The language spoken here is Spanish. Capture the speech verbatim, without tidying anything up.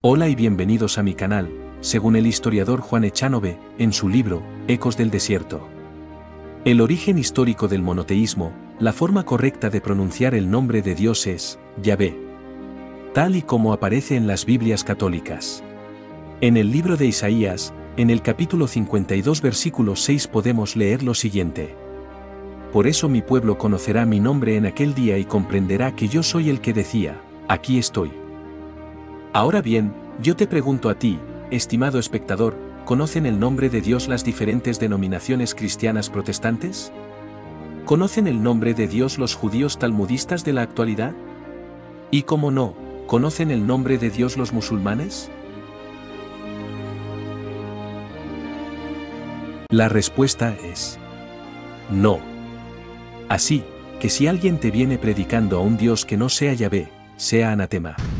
Hola y bienvenidos a mi canal, según el historiador Juan Echanove, en su libro, Ecos del Desierto. El origen histórico del monoteísmo, la forma correcta de pronunciar el nombre de Dios es, Yahvé. Tal y como aparece en las Biblias católicas. En el libro de Isaías, en el capítulo cincuenta y dos versículo seis podemos leer lo siguiente. Por eso mi pueblo conocerá mi nombre en aquel día y comprenderá que yo soy el que decía, aquí estoy. Ahora bien, yo te pregunto a ti, estimado espectador, ¿conocen el nombre de Dios las diferentes denominaciones cristianas protestantes? ¿Conocen el nombre de Dios los judíos talmudistas de la actualidad? Y cómo no, ¿conocen el nombre de Dios los musulmanes? La respuesta es no. Así, que si alguien te viene predicando a un Dios que no sea Yahvé, sea anatema.